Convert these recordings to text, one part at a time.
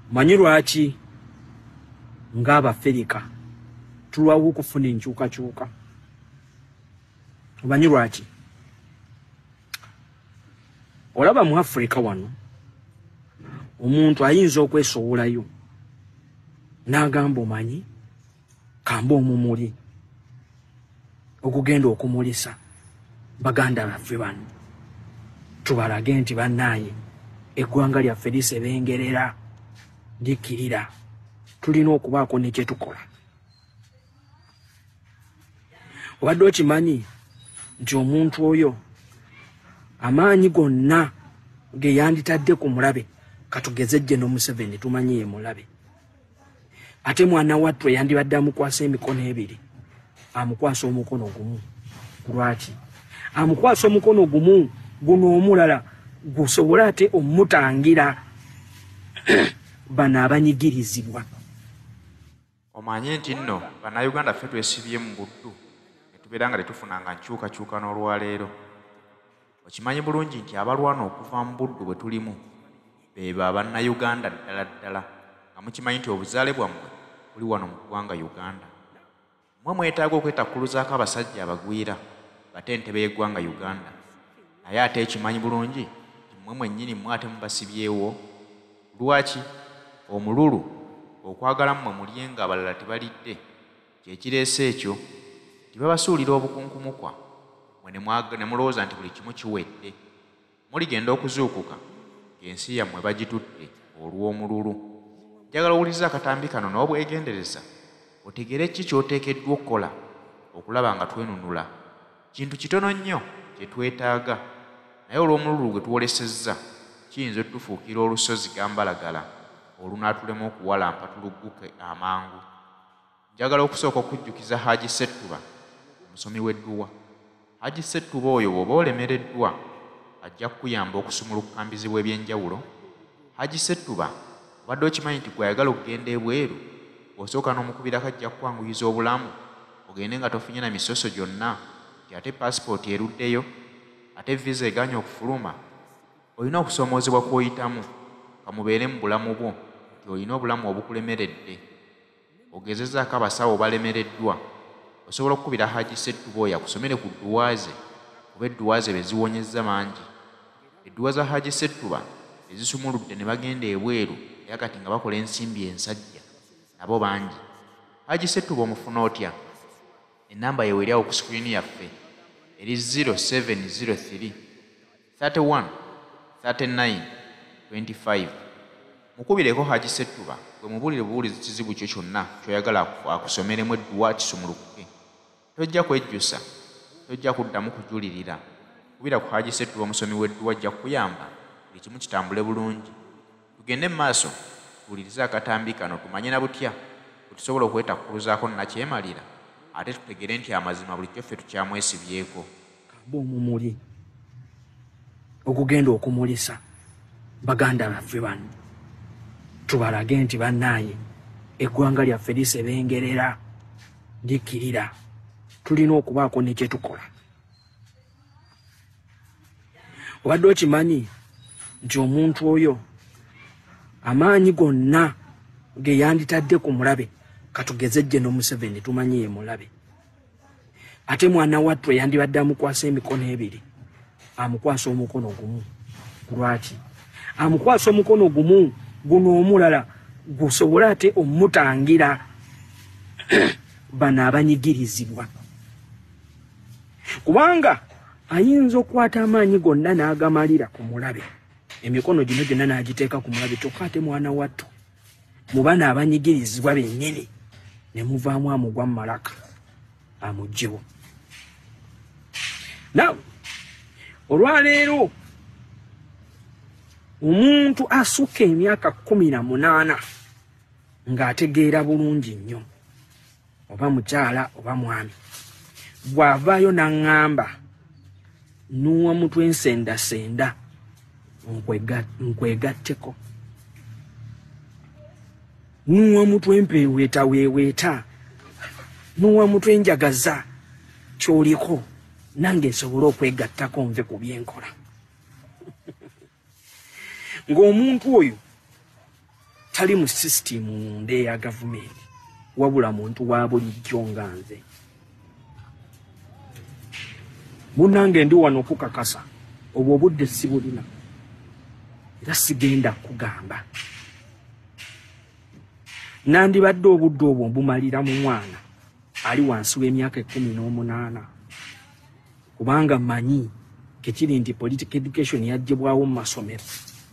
manyi lwaki ng'Abafirika tulwawo okufuna enkyukakyuka. Manyi lwaki? Olaba mu Afrika wano omuntu ayinza okwesowolayo n'agamba omanyi kamba omumuli okugenda okumulisa baganda baffe bano tubalage nti bannaaye eggwanga lyaffe lisebengerera likkirira tulina okubaako ne kye tukola. Obadde okimanyi nti omuntu oyo amaanyi gonna ge yanditadde ku mulabe katugeze Jje Museveni tumanyi ye mulabe, ate mwana wattu yandibadde amukwasa emikono ebiri amukwasa omukono gumu. Lwaki? Amukwasa omukono gumu guno omulala gusobola ate omutangira bano abanyigirizibwa. Omanye nti nno Banna Uganda ffe twesibye mu buddu ne tubeera nga tetufunanga nkyukakyuka n'olwaleero. Okimanyi bulungi nti abalwana okuva mu buddu bwe tulimu beba Abanna Uganda ddala ddala, nga mukimanyi nti obuzaale bwammwe buli wano mu ggwanga Uganda. Mmwe mwetaaga okwetakkuluzaako abasajja abagwira bate entebe y'eggwanga Uganda, naye ate ekimanyi bulungi nti mmwe mwennyini mmwe ate mubasibyewo. Lwaki? Omululu okwagala mmwe mulye nga abalala tebalidde kye kireese ekyo. Tibabasuulira obukunkumukwa mmwe ne mulowooza nti buli kimu kiwedde. Muligenda okuzuukuka ng'ensi yammwe bagitutte olw'omululu. Njagala owuliza akatambi kano n'obwegendereza otegere ki ky'oteekeddwa okukola okulaba nga twenunula. Kintu kitono nnyo kye twetaaga, naye olw'omululu gwe tuwolesezza kiyinza otufuukira olusozi gambalagala olunaatulema okuwalampa tulugguke amangu. Njagala okusooka okujjukiza Hajji Ssettuba, omusomi w'edduwa. Hajji Ssettuba oyo bw'oba olemereddwa ajja kukuyamba okusumulukambizibwa ebyenjawulo. Hajji Ssettuba obadde okimanyi nti gw'ayagala okugenda ebweru osooka n'omukubirako ajja kukwanguyiza obulamu ogende nga tofunye na misoso gyonna, nti ate paasipooti eruddeyo, ate visa eganye okufuluma. Olina okusoomoozebwa kw'oyitamu kamubeere mu bulamu bwo nti olina obulamu obukulemeredde. Ogezezaako abasawo balemereddwa, osobola okukubira Hajji Ssettuba oyo akusomere ku dduwa ze, kuba edduwa ze beziwonyezza mangi. Edduwa za Hajji Ssettuba ezisumuludde ne bagenda ebweru era kati nga bakola ensimbi ensajja nabo bangi. Hajji Ssettuba omufuna otya? Ennamba ye weeri awo ku sikuriini yaffe eri 0703 31 39 25. Mukubireko Hajji Ssettuba bwe mubuulire bubuulizi kizibu kyo kyonna ky'oyagala akusomeremu edduwa kisumulukuke. Tojja kwejjusa, tojja kuddamu kujulirira. Kubira ku Hajji Ssettuba omusomi w'edduwa ajja kukuyamba buli kimu kitambule bulungi. Tugende mu maaso tuwulirize akatambi kano tumanye na butya bwe tusobola okwetakkuluzaako nakyemalira ate tutegere nti amazima bulijjo ffe tukyamwesibyeko. Kamba omumuli okugenda okumulisa baganda baffe bano tubalage nti bannaaye eggwanga lyaffe lisebengerera likkirira tulina okubaako ne kye tukola. Obadde okimanyi nti omuntu oyo amaanyi gonna ge yanditadde ku mulabe katugeze Jje Museveni tumanyi ye mulabe, ate mwana wattu yandibadde amukwasa emikono ebiri amukwasa omukono gumu. Lwaki? Amukwasa omukono gumu guno omulala gusobola ate omutangira bano abanyigirizibwa. Kubanga ayinza okukwata amaanyi gonna n'agamalira ku mulabe, emikono gino gyonna n'agiteeka ku mulabe, kyokka ate mwana wattu mu bano abanyigirizibwa bennyini ne muvaamu amugwa mu malaka amugyewo. Naw olwaleero omuntu asukka emyaka 18 ng'ategeera bulungi nnyo, oba mukyala oba mwami, bw'avaayo n'aŋŋamba nuwa mutwe ensendasenda nkwegatteko, nuwa mutwe mpeweetaweeweeta, nuwa mutwe njagaza ky'oliko nange nsobole okwegattako nve ku byenkola. Ng'omuntu oyo tali mu system nde ya government wabula muntu wa bulijjo nga nze munange ndi wano kukakasa obwo budde sibulina era sigenda kugamba nandibadde obudde obwo mbumalira mu mwana ali wansi w'emyaka 18 kubanga manyi kekiri nti political education yajjibwawo mu masomero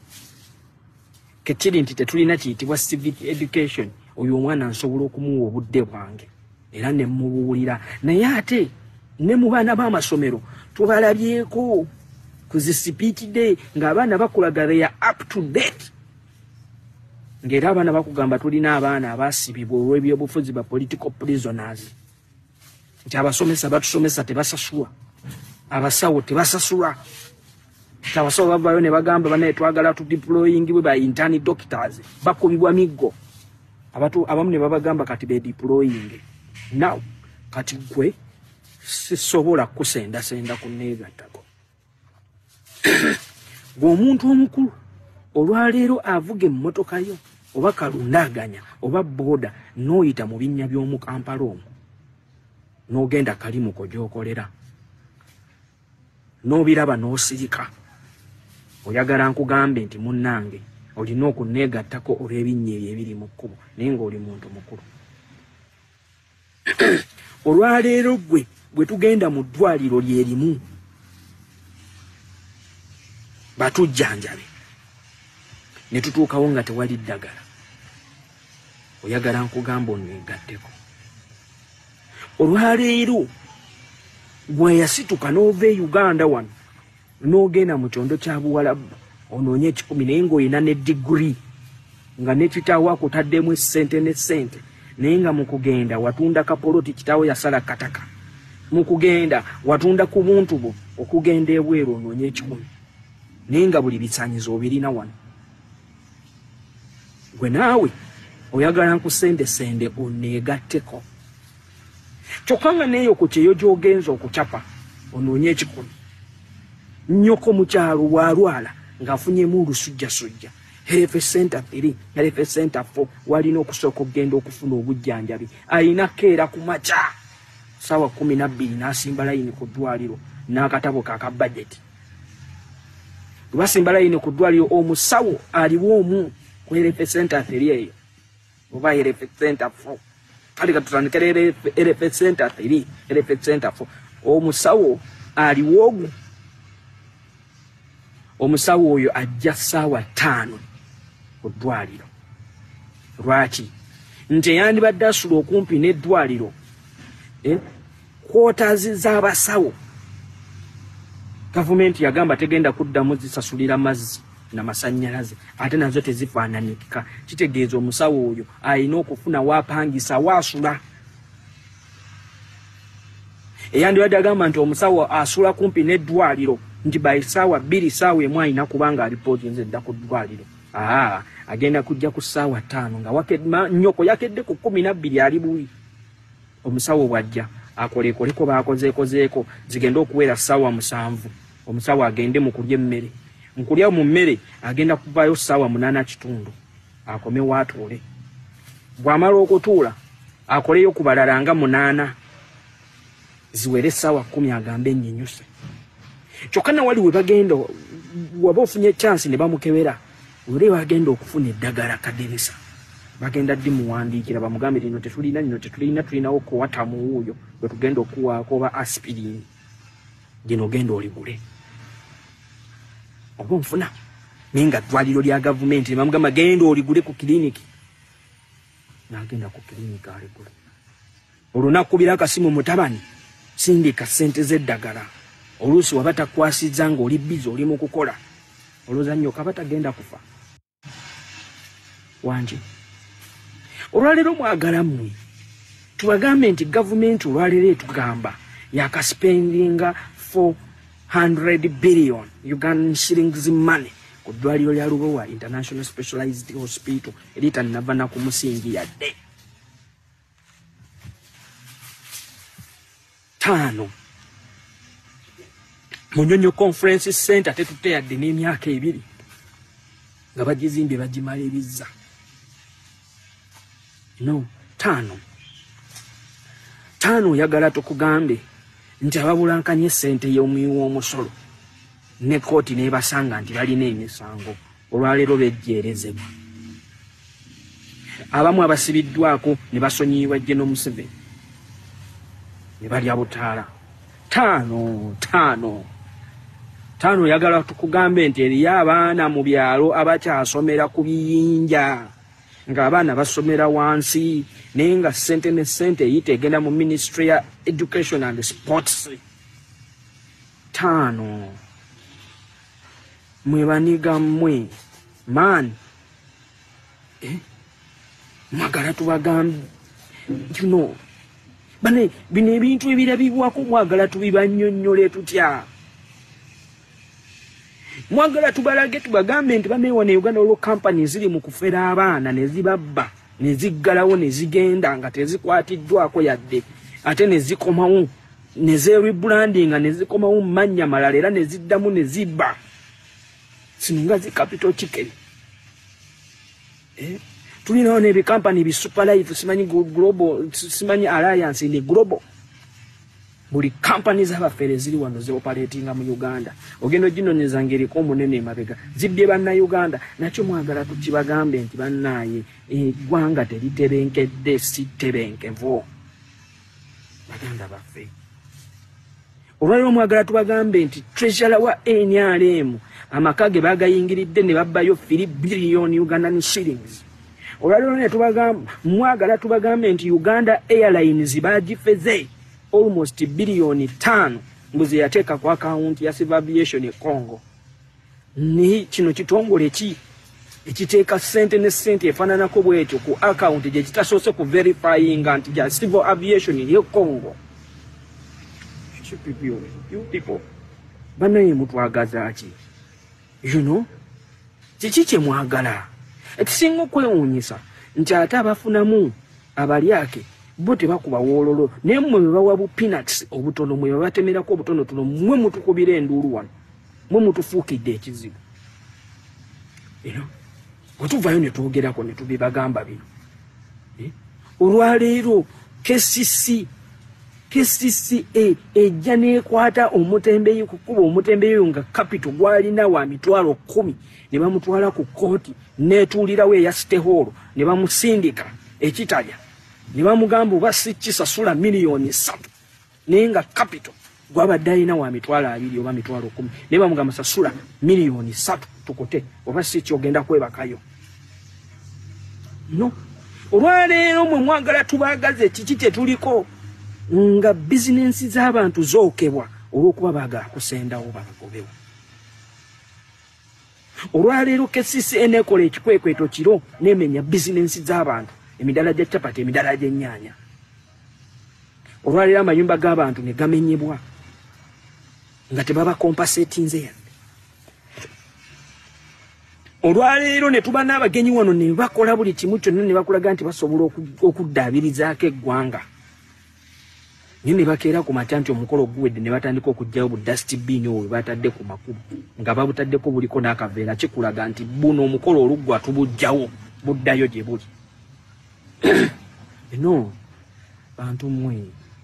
kekiri nti tetulina kiyitibwa civic education oyo omwana nsobola okumuwa obudde bwange era ne mubuulira naye ate ne mu baana b'amasomero tubalabyeko ku zi speech day ng'abaana bakulaga they are up to date ng'era abaana bakugamba tulina abaana abaasibibwa olw'ebyobufuzi ba political prisoners nti abasomesa batusomesa tebasasula abasawo tebasasula abasawo bavayo ne bagamba banaye twagala tudeployingibwe ba intern doctors bakubibwa miggo abamu ne babagamba kati be deploying now kati gwe sisobola kusendasenda kunneegattako ng'omuntu omukulu olwaleero avuga emmotoka yo oba kalundaganya oba booda n'oyita mu binnya by'omu Kampala omwo n'ogenda kalimuko gy'okolera n'obiraba n'osirika oyagala nkugambe nti munnange olina okunneegattako olw'ebinnya ebyo ebiri mu kkubo naye ng'oli muntu mukulu olwaleero bwe tugenda mu ddwaliro lyerimu batujjanjabe ne tutuukawo nga tewali ddagala oyagala nkugamba onneegatteko olwaleero bweyasituka n'ova e Uganda wano n'ogenda mu kyondo kya Buwalabu onoonye 10 naye ng'olina ne diguri nga ne kitaawo akutaddemu essente n'essente naye nga mu kugenda watunda kapoloti kitaawo yasala kataka mu kugenda watunda ku buntu bwo okugenda ebweru onoonye 10 naye nga buli bisaanyizo obirina wano gwe naawe oyagala nkusendesende onneegatteko kyokka nga neeyo ku kyeyo gy'ogenza okucapa onoonye 10 nnyoko mu kyalo bw'alwala ng'afunyemu olusujjasujja health center 3 health center 4 walina okusooka okugenda okufuna obujjanjabi alina keera ku makya saawa 12 n'asimba layini ku ddwaliro n'akatabo ka budget basimba layini ku ddwaliro omusawo aliwo omu ku health center 3 eyo oba health center 4 kale katutandikira health center 3 health center 4 omusawo aliwo ogu omusawo oyo ajja saawa 5 ku ddwaliro lwaki nti yandibadde asula okumpi n'eddwaliro kwotazi z'abasawo gavumenti yagamba tegenda kuddamu zisasulira mazzi n'amasannyalaze ate nazo tezifaananikika kitegeeza omusawo oyo alina okufuna waapangisa waasula eyandibadde agamba nti omusawo asula kumpi n'eddwaliro nti by saawa 2 saawa emu alina kubanga alipooti nze dda ku ddwaliro agenda kujja ku saawa 5 nga nnyoko yakedde ku 12 ali buwi omusawo bw'ajja akolekoleko baakozeekozeeko zigenda okuwera saawa 7 omusawo agende mu kulya emmere nkulya mu mmere agenda kuvaayo saawa 8:30 akomewo atuule bw'amala okutuula akoleyo ku balala nga 8 ziwere saawa 10 agambe ennyinyuse kyokka na wali we bagenda waba ofunye chance ne bamukebera uli bagenda okufuna eddagala kadirisa bagenda ddi muwandiikira bamugambe lino tetulina tulinawo kuwatamu wuuyo bwe tugenda okuwaako oba aspirin gino genda oligule oba nfuna naye nga ddwaliro lya gavumenti ne bamugamba genda oligule ku kiriniki n'agenda ku kiriniki aligule olunaku bira akasimu mutabani sindika ssente z'eddagala oluusi waba takwasizza ng'oli bizi oli mu kukola olowooza nnyo kaba tagenda kufa wanje olwaleero mwagala mmwe tubagambe nti gavumenti olwaleero etugamba yakaspendinga 400 billion Ugandan shillings money ku ddwaliro lya Lubowa International Specialized Hospital eritanava na ku musingi yadde 5 Munyonyo Conference Center tetuteyadde n'emyaka 2 nga bagizimbye bagimaliriza No, tano yagala tukugambe nti ababulankanye ssente y'omuyiwa omusolo ne kooti n'ebasanga nti balina emisango olwaleero bejjeerezebwa. Abamu abasibiddwako ne basonyiibwa Gen. Museveni ne balya butaala. Tano yagala tukugambe nti eriyo abaana mu byalo abakyasomera ku biyinja ng'abaana basomera wansi naye nga ssente ne ssente eyita egenda mu Ministry ya Education and Sports. 5 mwe baniga mmwe man mwagala tubagambe bane bino ebintu ebirabibwako mwagala tubibannyonnyole tutya. Mwagala tubalage tubagambe nti baneewa ne Uganda olwo company ziri mu kufera abaana ne zibabba ne ziggalawo ne zigenda nga tezikwatiddwako yadde ate ne zikomawo ne zerebrandinga ne zikomawo mu mannya malala era ne ziddamu ne zibba singa zi capital chicken. Tulinawo ne company bi Super Life simanyi global simanyi alliance ni global buli companies abafere ziri wano ze operatinga mu Uganda. Ogendo gino nyezangeri ko munene mabega zibbye Banna Uganda nakyo mwagala tukibagambe nti bannaye eggwanga teritebenkedde si tebenkevo baganda baffe. Olwaliro mwagala tubagambe nti treasurer wa NRM amakage bagayingiridde ne babbayo 3 billion Ugandan shillings. Olwaliro ne tubagamba mwagala tubagambe nti Uganda Airlines bagifeze almost billion 5 mbuzi yateeka ku account ya Civil Aviation e Congo. Ni kino kitongole ki ekiteeka ssente ne ssente efaananako bwekyo ku account gye kitasoose ku verifying nti ja Civil Aviation ye Congo. You people banaye mutwagaza ki? Kiki kye mwagala? Ekisinga okwewuunyisa nti ate abafunamu abalyake bo tebakuba woololo naye mmwe bwe bawa bu peanuts obutono mwe babatemerako obutonotono mmwe mutukubira enduulu wano mmwe mutufuukidde ekizibu. Bwe tuvaayo ne twogerako ne tubibagamba bino. Olwaleero KCCA ejja neekwata omutembeeyi kukuba omutembeeyi nga capital gwalina wa mitwalo 10 ne bamutwala ku kooti neetuulirawo eya Siteholo ne bamusindika ekitalya ne bamugamba oba si kisasula miliyoni 3 naye nga capital gwabadde alina wa mitwalo 2 oba mitwalo 10 ne bamugamba sasula miliyoni 3 tukote oba si kyogenda kwebakayo. No, olwaleero mwe mwagala tubaagaze kiki kye tuliko nga bizinensi z'abantu zookebwa olw'okuba baagala kusendawo babagobewo. Olwaleero KCCA nekola ekikwekweto kiro nemenya bizinensi z'abantu emidala gya capati emidala gy'ennyaanya. Olwaleero amayumba g'abantu ne gamenyebwa nga tebaba compensatinze yadde. Olwaleero ne tuba n'abagenyi wano ne bakola buli kimu kyonna ne bakulaga nti basobola okuddaabirizaako eggwanga. Nyine bakeera ku makya nti omukolo guwedde ne batandika okuggyayo bu dustbin oyo batadde ku makubo nga babutaddeko buliko n'akaveera kikulaga nti buno omukolo oluggwa tubugjawo buddayo gye buli. No, bantu mmwe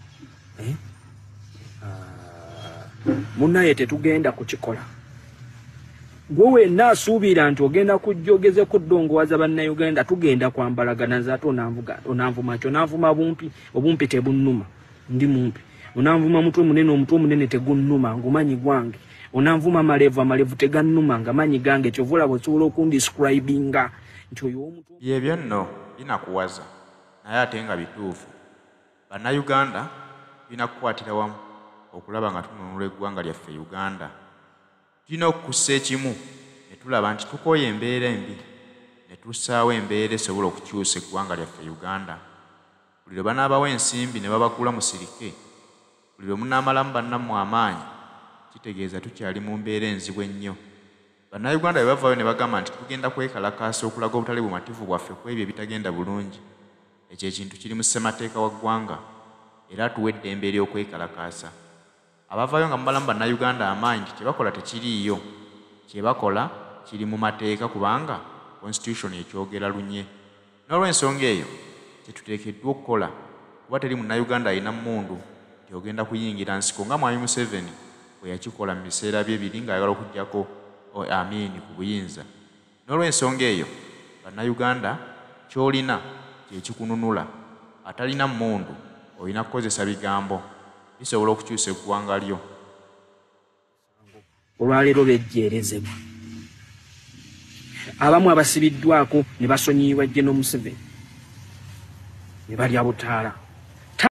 munnaye tetugenda kukikola. Gwe wenna asuubira nti ogenda kujja ogeze kuddongowaza Banna Uganda tugenda kwambalagana zaate onanvuma kyo onanvuma obumpi tebunnuma ndi mumpi onanvuma omutwe munene tegunnuma ngumanyi gwange onanvuma malevu tegannuma nga manyi gange kyovula bwesobola okundescribinga nti oyo omutwe byebyo nno binakuwaza naye ate nga bituufu. Banna Uganda binakukwatira wamu okulaba nga tununula eggwanga lyaffe Uganda. Tulina okukussa ekimu ne tulaba nti tukooye embeera embi ne tussaawo embeera esobola okukyusa eggwanga lyaffe Uganda. Buli lwe banaabawo ensimbi ne babakula mu sirike, buli lwe munaamalamu bannammwe amaanyi, kitegeeza tukyali mu mbeera enzibu ennyo. Bannayuganda bwe bavaayo ne bagamba nti tugenda kwekalakaasa okulaga obutali bumativu bwaffe ku ebyo ebitagenda bulungi, ekyo ekintu kiri mu ssemateeka wa ggwanga era tuwa eddembe ery'okwekalakaasa. Abavaayo nga mubalamu Bannayuganda amaanyi kye bakola tekiriiyo, kye bakola kiri mu mateeka kubanga constitution ekyogera lunye. N'olw'ensonga eyo kye tuteekeddwa okukola kuba teri munnayuganda alina mmundu nti ogenda kuyingira nsiko nga mwami Museveni bwe yakikola mu biseera bye biri ng'ayagala okuggyako Amin ku buyinza. N'olw'ensonga eyo bannayuganda ky'olina kye kikununula. Atalina mmundu olina kukozesa bigambo bisobola okukyusa eggwanga lyo. Olwaleero bejjeerezebwa. Abamu abasibiddwako ne basonyiibwa Gen. Museveni ne balya butaala.